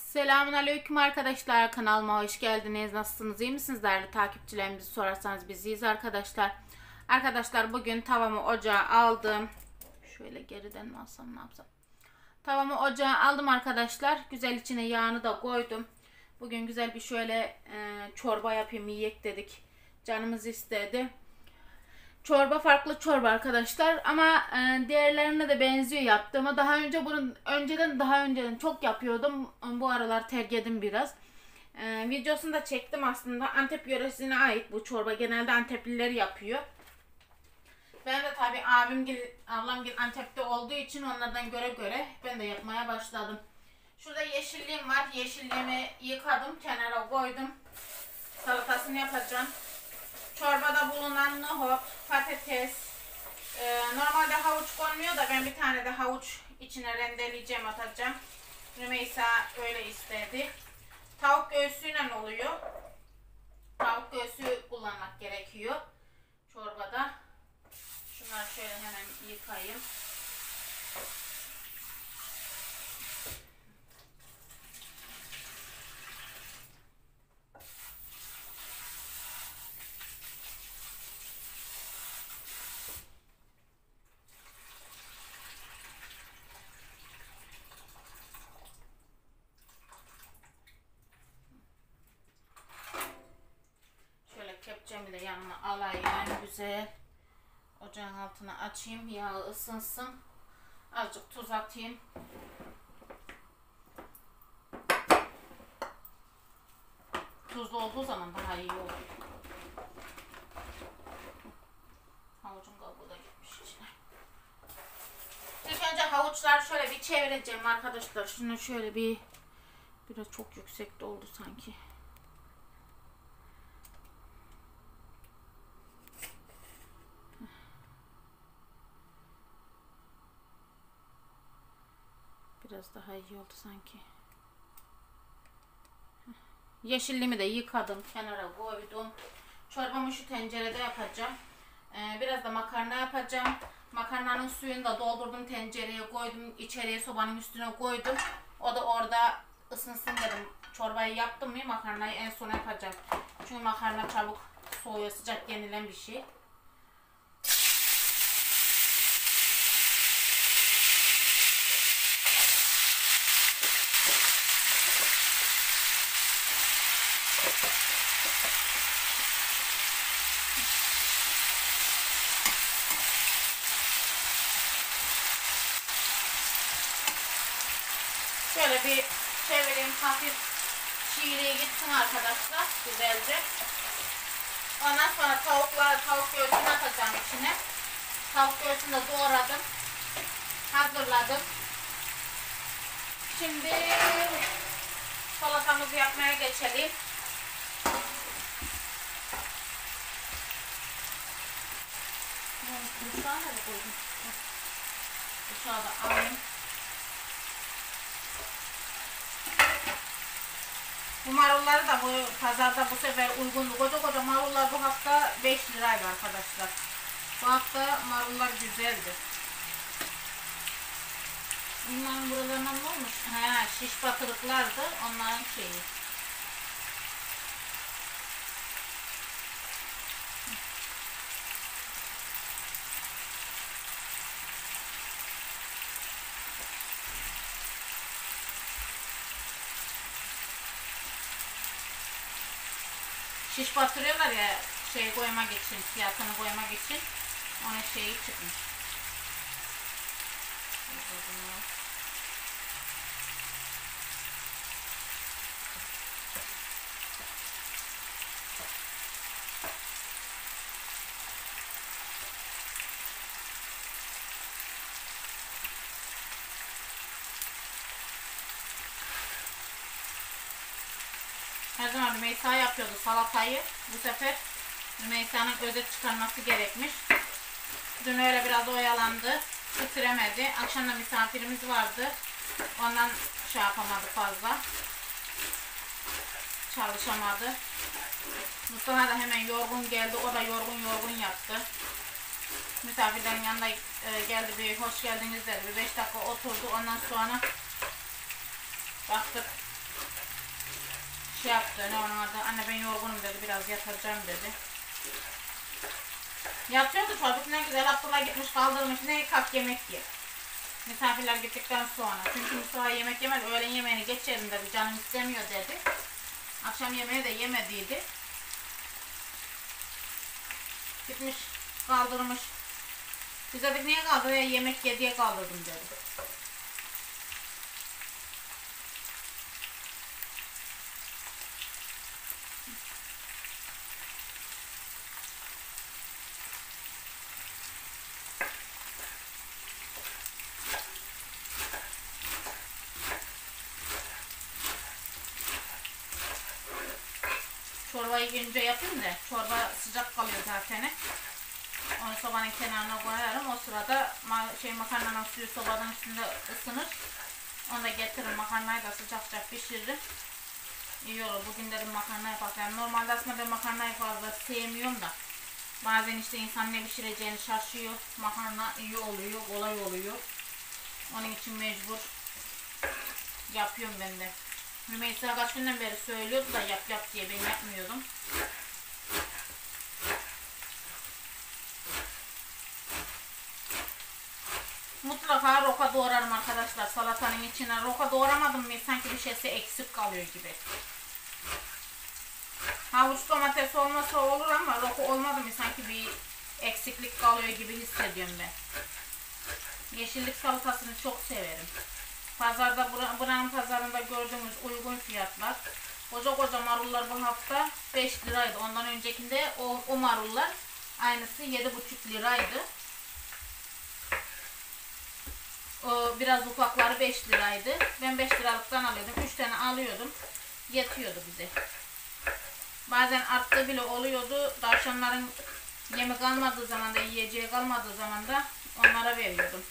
Selamünaleyküm arkadaşlar, kanalıma hoş geldiniz. Nasılsınız, iyi misiniz değerli takipçilerimizi sorarsanız biz iyiyiz arkadaşlar. Arkadaşlar bugün tavamı ocağa aldım. Şöyle geriden mi alsam, ne yapsam. Tavamı ocağa aldım arkadaşlar. Güzel içine yağını da koydum. Bugün güzel bir şöyle çorba yapayım, yiyek dedik. Canımız istedi. Çorba farklı çorba arkadaşlar ama diğerlerine de benziyor yaptığıma. Daha önceden çok yapıyordum. Bu aralar terledim biraz. Videosunu da çektim aslında. Antep yöresine ait bu çorba. Genelde Antepliler yapıyor. Ben de tabii ablamgil Antep'te olduğu için onlardan göre ben de yapmaya başladım. Şurada yeşilliğim var. Yeşilliğimi yıkadım, kenara koydum. Salatasını yapacağım. Çorbada bulunan nohut, patates, normalde havuç konmuyor da ben bir tane de havuç içine rendeleyeceğim, atacağım. Rümeysa öyle istedi. Tavuk göğsüyle oluyor. Tavuk göğsü kullanmak gerekiyor çorbada. Şunları şöyle hemen yıkayayım. Kepçemi de yanına alayım güzel. Ocağın altına açayım, yağı ısınsın. Azıcık tuz atayım. Tuzlu olduğu zaman daha iyi olur. Havucun kabuğu da gitmiş içine. İlk önce havuçları şöyle bir çevireceğim arkadaşlar. Şunu şöyle biraz çok yüksekte oldu sanki. Biraz daha iyi oldu sanki. Yeşilliğimi de yıkadım, kenara koydum. Çorbamı şu tencerede yapacağım. Biraz da makarna yapacağım. Makarnanın suyunu da doldurdum, tencereye koydum. İçeriye sobanın üstüne koydum. O da orada ısınsın dedim. Çorbayı yaptım mı makarnayı en sona yapacağım. Çünkü makarna çabuk soğuyor, sıcak yenilen bir şey. Şöyle bir çevireyim, hafif çiğliğe gitsin arkadaşlar güzelce. Ondan sonra tavuk göğsünü atacağım içine. Tavuk göğsünü de doğradım. Hazırladım. Şimdi salatamızı yapmaya geçelim. Bıçağı nereye koydum? Bıçağı da alayım. Bu marulları da bu pazarda bu sefer uygundu. Koca marullar bu hafta 5 liraydı arkadaşlar. Bu hafta marullar güzeldi. Bunların buralarından ne olmuş? Şiş batırıklardı. Onların şeyi. Şiş batırıyorlar ya koymak için, fiyatını koymak için. Onun şeyi çıkmış. Her zaman Rümeysa yapıyordu salatayı. Bu sefer Rümeysa'nın özet çıkarması gerekmiş. Dün öyle biraz oyalandı. Bitiremedi. Akşamda misafirimiz vardı. Ondan yapamadı fazla. Çalışamadı. Mustafa da hemen yorgun geldi. O da yorgun yaptı. Misafirlerin yanında geldi, bir hoş geldiniz dedi. Bir 5 dakika oturdu. Ondan sonra baktık Şey yaptı, ne onun adı, anne ben yorgunum dedi, biraz yatacağım dedi. Yatıyordu çocuk, ne güzel, Abdullah gitmiş kaldırmış, ne kalk yemek ye. Misafirler gittikten sonra. Çünkü Mustafa yemek yemez, öğlen yemeğini geçerim dedi, canım istemiyor dedi. Akşam yemeği de yemediydi. Gitmiş kaldırmış. Biz dedik niye kaldırıyor, yemek ye diye kaldırdım dedi. Çorbayı günce yapayım da çorba sıcak kalıyor zaten. Onu sobanın kenarına koyarım. O sırada makarnanın suyu sobanın üstünde ısınır. Onu da getiririm. Makarnayı da sıcak sıcak pişiririm. İyi olur. Bugün dedim makarna yapalım. Yani normalde aslında ben makarnayı fazla sevmiyorum da. Bazen işte insan ne pişireceğini şaşıyor. Makarna iyi oluyor, kolay oluyor. Onun için mecbur yapıyorum ben de. Rümeysa kaç günden beri söylüyordu da yap yap diye, ben yapmıyordum. Mutlaka roka doğrarım arkadaşlar salatanın içine. Roka doğramadım mı sanki bir şeysi eksik kalıyor gibi. Havuç domates olmasa olur ama roka olmadı mı sanki bir eksiklik kalıyor gibi hissediyorum ben. Yeşillik salatasını çok severim. Pazarda, buranın pazarında gördüğümüz uygun fiyatlar. Koca koca marullar bu hafta 5 liraydı. Ondan öncekinde o marullar aynısı 7,5 liraydı. O biraz ufakları 5 liraydı. Ben 5 liralıktan alıyordum. 3 tane alıyordum. Yetiyordu bize. Bazen arttığı bile oluyordu. Tavşanların yemi kalmadığı zaman da, yiyeceği kalmadığı zaman da onlara veriyordum.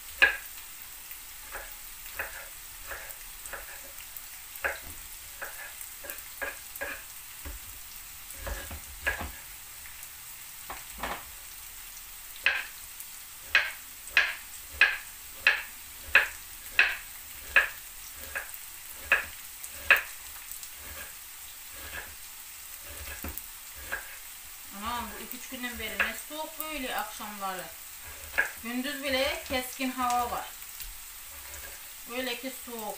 Bu 2-3 günden beri ne soğuk böyle akşamları. Gündüz bile keskin hava var. Böyle ki soğuk.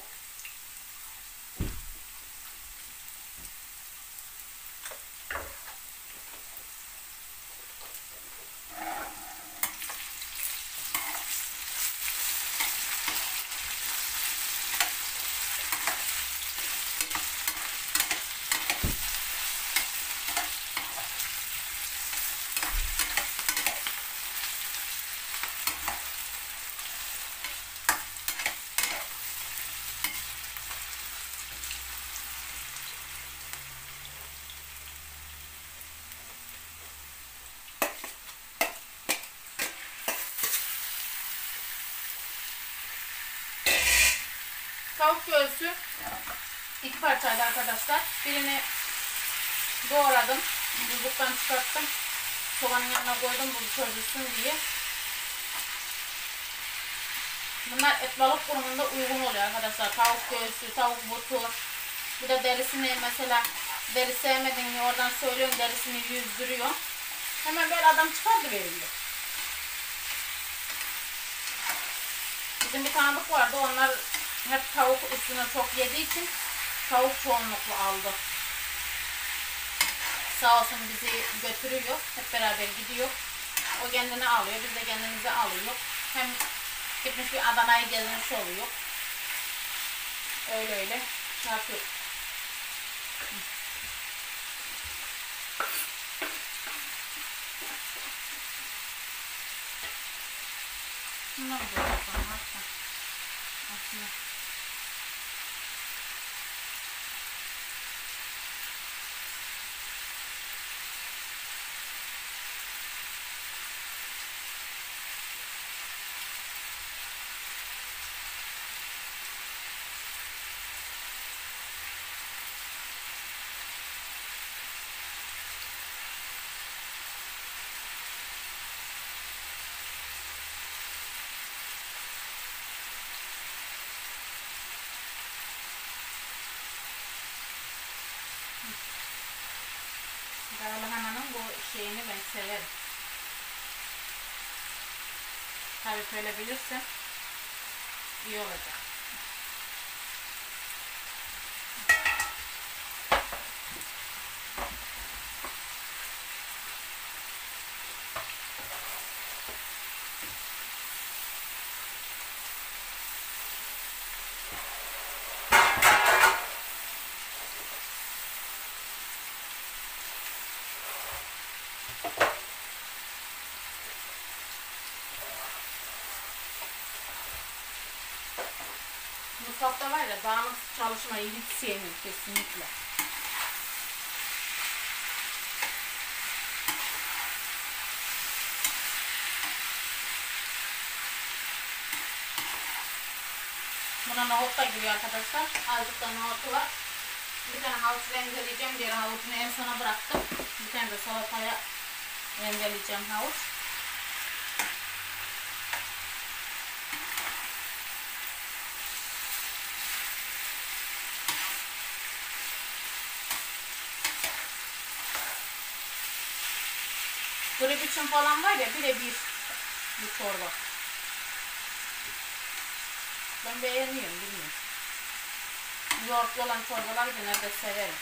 Tavuk göğsü 2 parçaydı arkadaşlar. Birini doğradım. Buzluktan çıkarttım. Sobanın yanına koydum bu çözülsün diye. Bunlar et balık kurumunda uygun oluyor arkadaşlar. Tavuk göğsü, tavuk butu. Bir de derisini mesela deri sevmedin mi oradan söylüyorum, derisini yüzdürüyor. Hemen böyle adam çıkardı veriyor. Bizim bir tanıdık vardı, onlar hep tavuk üstüne çok yediği için tavuk çoğunlukla aldı. Sağ olsun bizi götürüyor, hep beraber gidiyor. O kendini alıyor, biz de kendimizi alıyor. Hem gitmiş bir Adana'yı gezmiş oluyor. Öyle öyle yapıyor. Bunlar da aslında. Lahananın bu şeyini ben severim. Tabii böyle bilirse iyi olacak. Mutfakta var ya, dağınık çalışmayı hiç sevmiyorum kesinlikle. Buna nohut da giriyor arkadaşlar. Azıcık da nohutu var. Bir tane havuç rendeleyeceğim. Diğer havucunu en sona bıraktım. Bir tane de salataya rendeleyeceğim havuç. Grip için falan var ya, birebir bu çorba. Ben beğeniyorum, bilmiyorum. Yoğurtlu olan çorbaları genelde severim.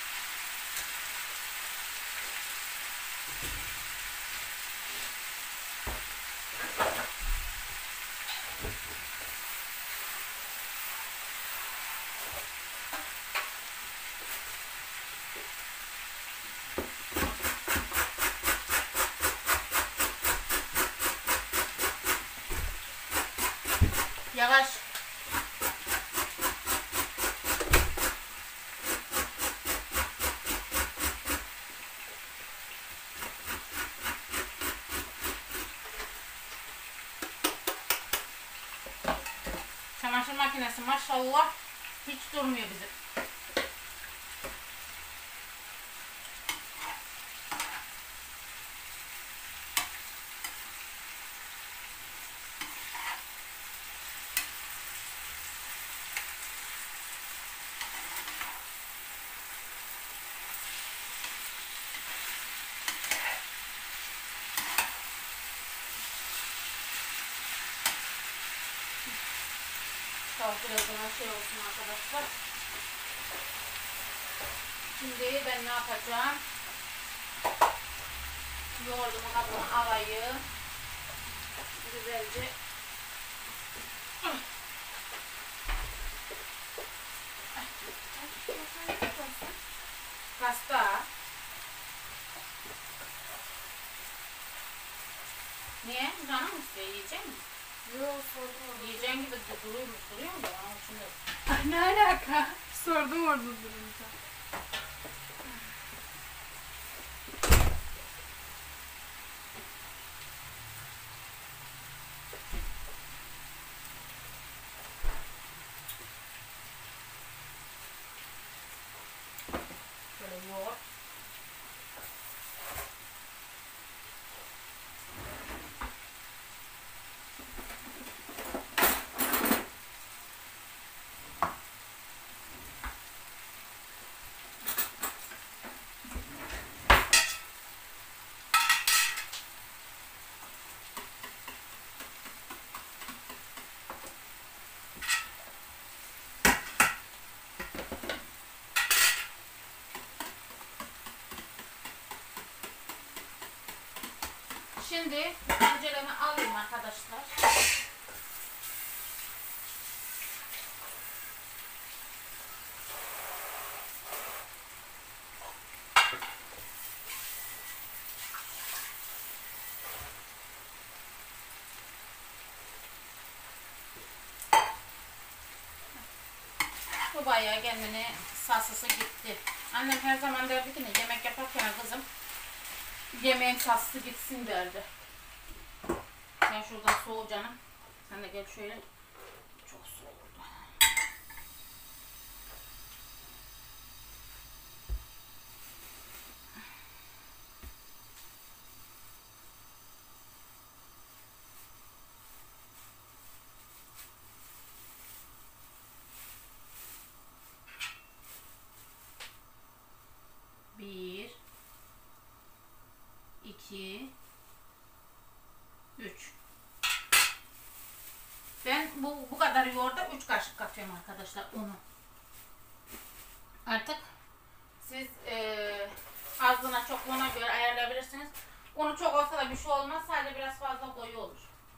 Yavaş. Çamaşır makinesi maşallah hiç durmuyor bizim. Biraz daha şey olsun arkadaşlar. Şimdi ben ne yapacağım? Yoğurdumu kabına alayım. Güzelce pasta. Niye? Canım istiyor, yiyecek misin? Yok, sordum. Yiyeceğin gibi duruyor mu? Onun için de. Ay, ne alaka? Sordum orada durunca. Böyle yoğurt. Şimdi tenceremi alayım arkadaşlar. Bu bayağı kendini sasısı gitti. Annem her zaman derdi ki ne, yemek yaparken kızım yemeğin sasısı gitsin derdi. Sen şuradan soğu canım. Sen de gel şöyle. Çok soğudu. Bir. arkadaşlar unu. Artık siz azlığına çokluğuna göre ayarlayabilirsiniz. Unu çok olsa da bir şey olmaz. Sadece biraz fazla koyu olur.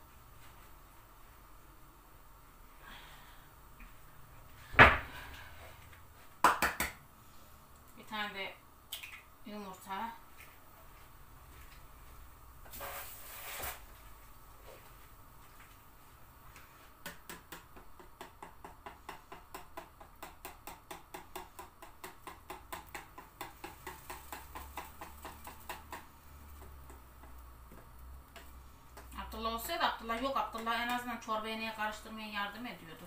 Bir tane de yumurta. Abdullah olsaydı, Abdullah yok. Abdullah en azından çorbayı neye karıştırmaya yardım ediyordu.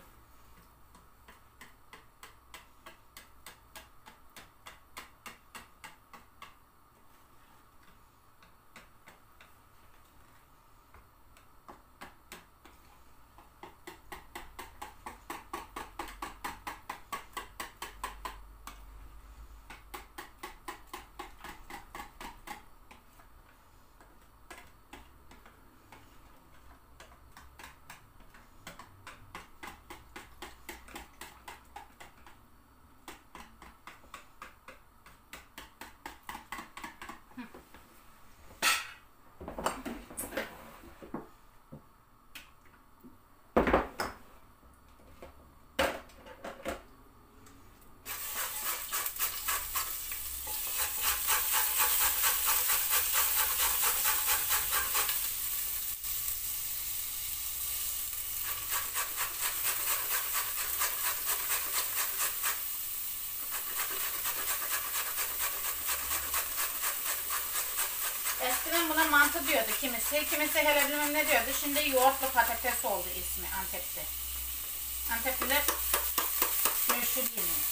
Eskiden buna mantı diyordu kimisi. Kimisi hele bilmem ne diyordu. Şimdi yoğurtlu patates oldu ismi Antep'te. Antepliler meşhur yemeği.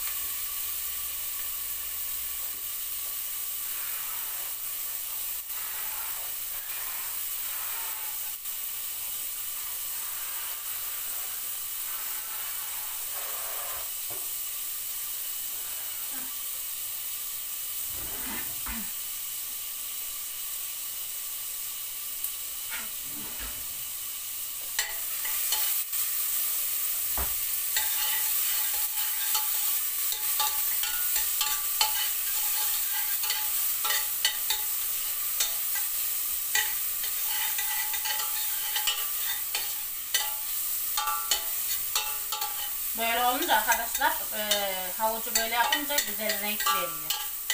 Böyle olunca arkadaşlar havucu böyle yapınca güzel renk veriyor.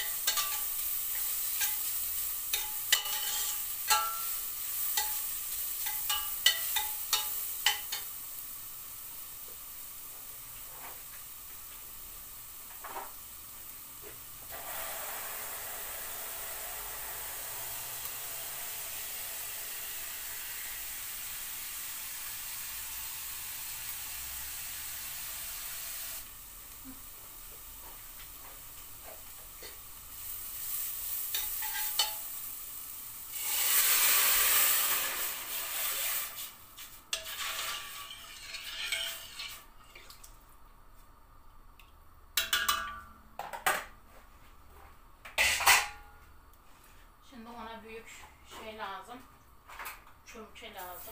Şimdi ona büyük şey lazım. Çömçe lazım.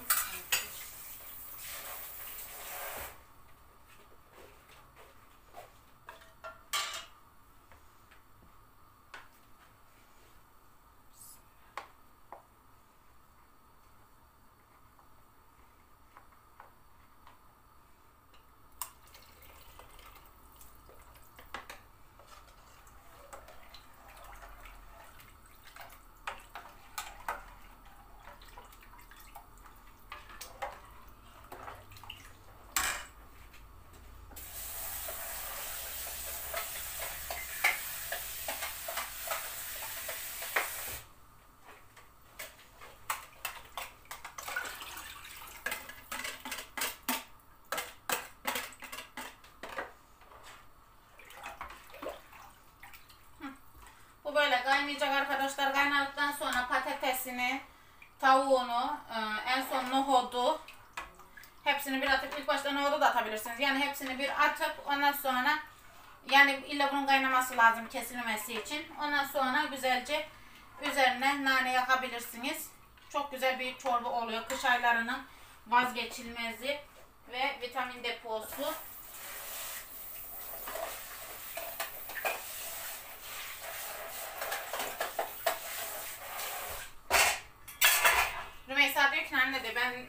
Bu böyle kaynayacak arkadaşlar. Kaynadıktan sonra patatesini, tavuğunu, en son nohudu hepsini bir atıp, ilk başta nohudu da atabilirsiniz. Yani hepsini bir atıp ondan sonra, yani illa bunun kaynaması lazım kesilmesi için. Ondan sonra güzelce üzerine nane yakabilirsiniz. Çok güzel bir çorba oluyor. Kış aylarının vazgeçilmezi ve vitamin deposu.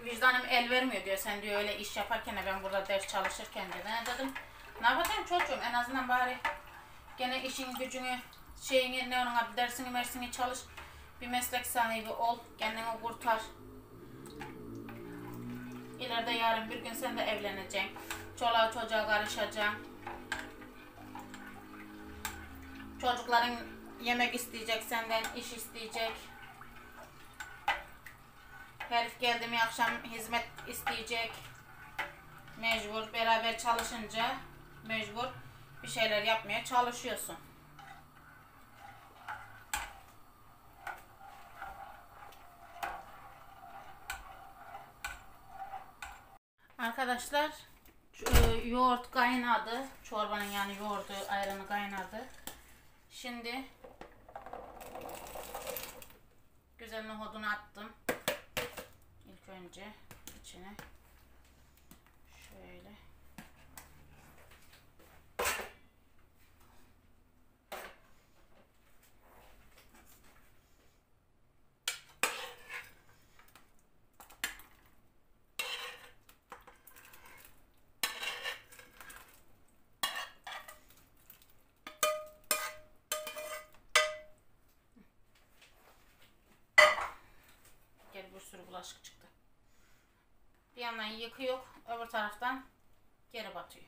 vicdanım el vermiyor diyor. Sen diyor öyle iş yaparken de ben burada ders çalışırken de. Ben dedim ne yapacağım çocuğum, en azından bari gene işin gücünü şeyini ne onun adı dersini mersini çalış. Bir meslek sahibi ol. Kendini kurtar. İleride yarın bir gün sen de evleneceksin. Çoluğa çocuğa karışacaksın. Çocukların yemek isteyecek senden, iş isteyecek. Herif geldi mi akşam hizmet isteyecek. Mecbur beraber çalışınca mecbur bir şeyler yapmaya çalışıyorsun. Arkadaşlar yoğurt kaynadı. Çorbanın yani yoğurdu, ayranı kaynadı. Şimdi güzel nohudunu attım. İlk önce içine şöyle. Bir sürü bulaşık çıktı. Bir yandan yıkıyor, öbür taraftan geri batıyor.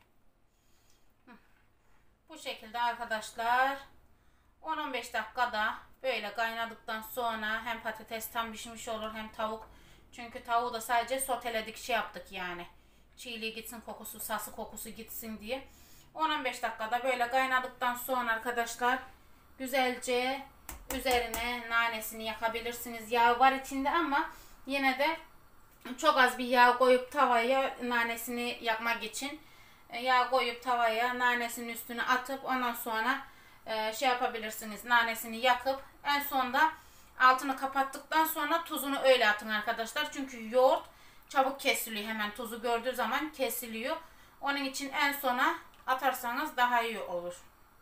Bu şekilde arkadaşlar 10-15 dakikada böyle kaynadıktan sonra hem patates tam pişmiş olur hem tavuk. Çünkü tavuğu da sadece soteledik, şey yaptık yani. Çiğliği gitsin kokusu, sası kokusu gitsin diye. 10-15 dakikada böyle kaynadıktan sonra arkadaşlar güzelce üzerine nanesini yakabilirsiniz. Yağ var içinde ama yine de çok az bir yağ koyup tavaya nanesini yakmak için yağ koyup tavaya nanesinin üstüne atıp ondan sonra şey yapabilirsiniz. Nanesini yakıp en sonda altını kapattıktan sonra tuzunu öyle atın arkadaşlar. Çünkü yoğurt çabuk kesiliyor, hemen tuzu gördüğü zaman kesiliyor. Onun için en sona atarsanız daha iyi olur.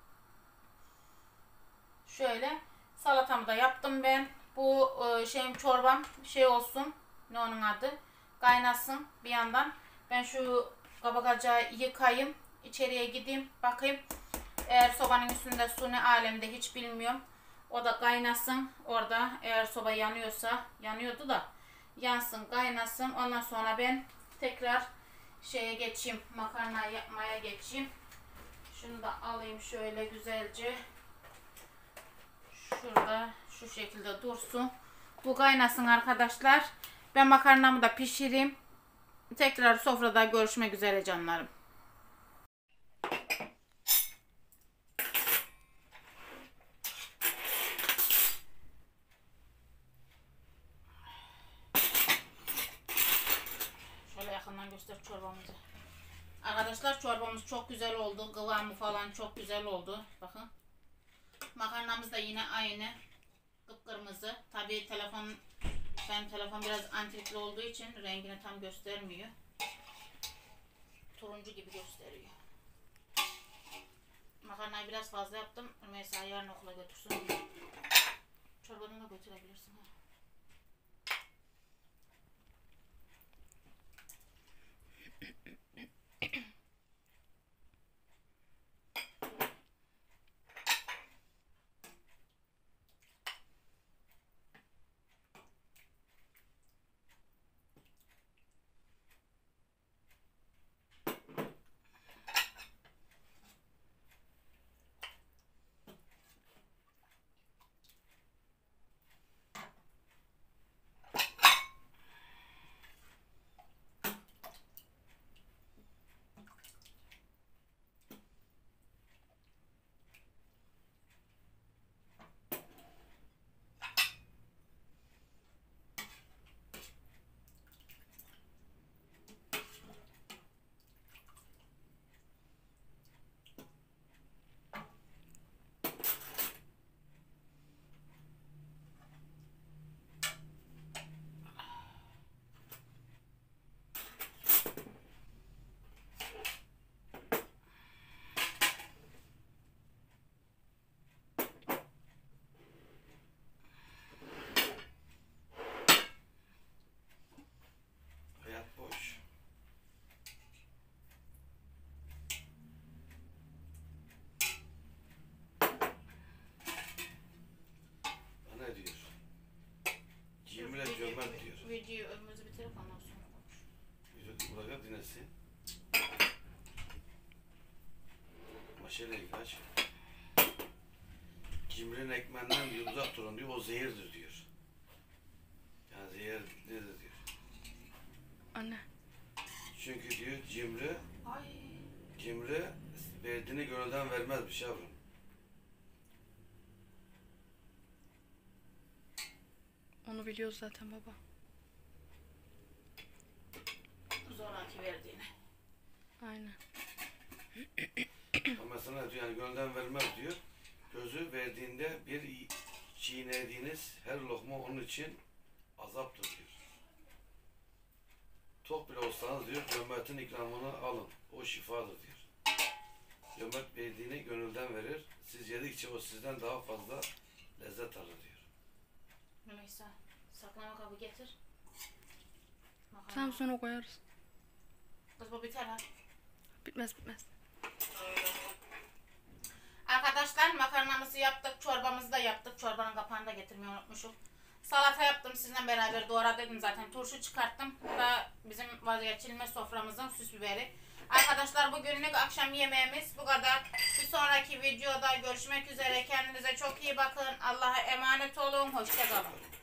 Şöyle salatamı da yaptım ben. Bu çorbam şey olsun, ne onun adı, kaynasın bir yandan. Ben şu kabakacağı yıkayayım, içeriye gideyim bakayım. Eğer sobanın üstünde su ne alemde hiç bilmiyorum. O da kaynasın orada, eğer soba yanıyorsa, yanıyordu da yansın, kaynasın. Ondan sonra ben tekrar şeye geçeyim, makarna yapmaya geçeyim. Şunu da alayım şöyle güzelce. Şurada şu şekilde dursun. Bu kaynasın arkadaşlar. Ben makarnamı da pişireyim. Tekrar sofrada görüşmek üzere canlarım. Şöyle yakından göster çorbamızı. Arkadaşlar çorbamız çok güzel oldu. Kıvamı falan çok güzel oldu. Bakın. Makarnamız da yine aynı. Kıpkırmızı. Tabii benim telefon biraz antrikli olduğu için rengini tam göstermiyor. Turuncu gibi gösteriyor. Makarnayı biraz fazla yaptım. Mesela yarın okula götürsün. Çorbanı da götürebilirsin. içersin. Ama şöyle ilaç. Cimrinin ekmeğinden diyor uzak durun diyor. O zehirdir diyor. Yani zehirlidir diyor. Anne. Çünkü diyor cimri Ay. verdiğini gönülden vermezmiş yavrum. Onu biliyoruz zaten baba. Zoraki verdiğini. Aynen. Ama sana diyor yani gönülden vermez diyor. Gözü verdiğinde bir çiğnediğiniz her lokma onun için azaptır diyor. Tok bile olsanız diyor cömertin ikramını alın. O şifadır diyor. Cömert verdiğini gönülden verir. Siz yedikçe o sizden daha fazla lezzet alır diyor. Neyse. Saklama kabı getir. Makarna. Tamam sonra koyarız. Kız bu biter ha. Bitmez bitmez. Arkadaşlar makarnamızı yaptık. Çorbamızı da yaptık. Çorbanın kapağını da getirmeyi unutmuşum. Salata yaptım. Sizinle beraber doğradım zaten. Turşu çıkarttım. Bu da bizim vazgeçilmez soframızın süs biberi. Arkadaşlar bugünlük akşam yemeğimiz bu kadar. Bir sonraki videoda görüşmek üzere. Kendinize çok iyi bakın. Allah'a emanet olun. Hoşça kalın.